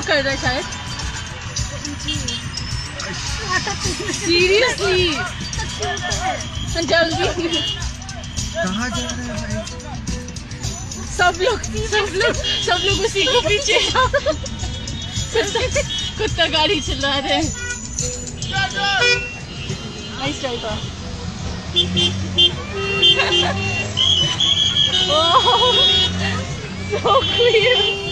कर रहा है शायद। सीरियसली जल्दी कहाँ जा रहे हैं भाई? सब लोग उसी को पीछे कुत्ता गाड़ी चला रहे हैं। Nice driver. Oh so cute.